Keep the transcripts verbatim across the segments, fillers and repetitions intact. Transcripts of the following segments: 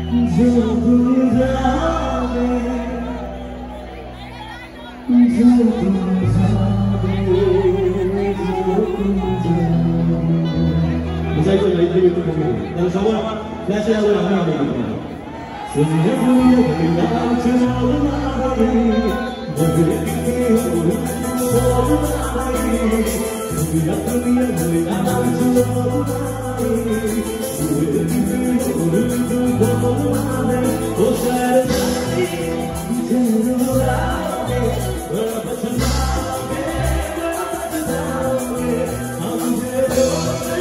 जो तुम जाने, जो तुम जाने, जो तुम जाने. Saya itu dari itu mungkin. Dan semua nasi yang orang yang ini. Semuanya punya kebenaran semua lagi. Bagi kita semua lagi. Dunia dunia kebenaran semua lagi. Dunia dunia semua lagi. Oh saya lagi. Jangan lagi. Berapa lagi? Berapa lagi? Aku jadi.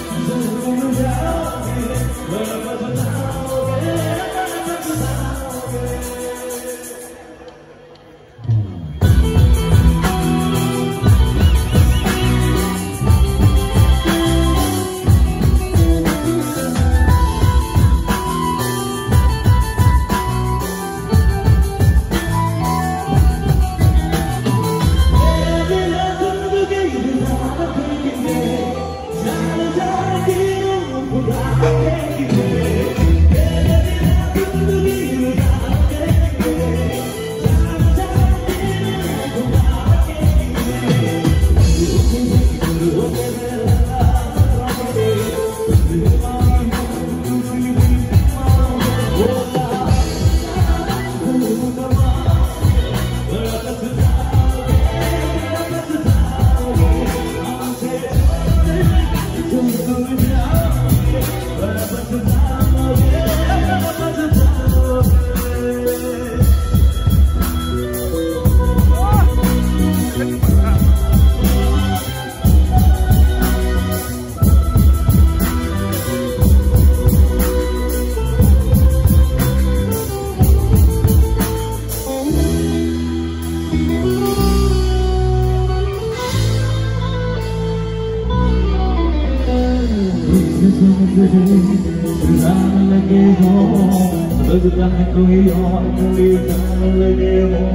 Jangan lagi ho, bergerak koi ho, koi jangan lagi ho.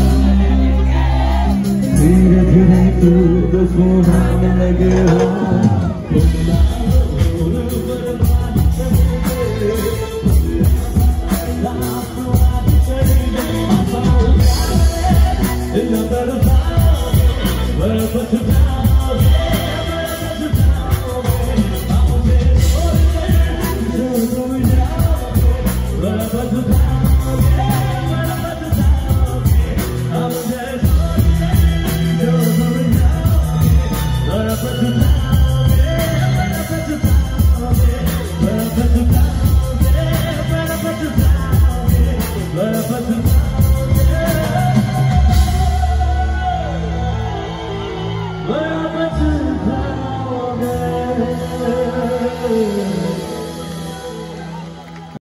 धीरे धीरे तू बस हो जाने लगे हो.